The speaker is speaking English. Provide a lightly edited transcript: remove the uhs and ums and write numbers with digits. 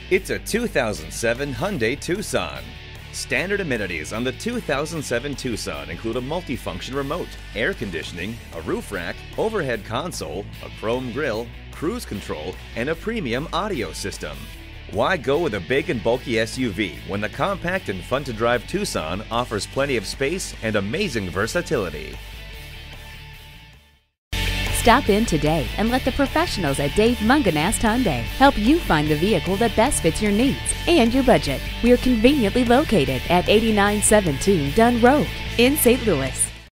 It's a 2007 Hyundai Tucson. Standard amenities on the 2007 Tucson include a multifunction remote, air conditioning, a roof rack, overhead console, a chrome grille, cruise control, and a premium audio system. Why go with a big and bulky SUV when the compact and fun-to-drive Tucson offers plenty of space and amazing versatility? Stop in today and let the professionals at Dave Mungenast Hyundai help you find the vehicle that best fits your needs and your budget. We are conveniently located at 8917 Dunn Road in St. Louis.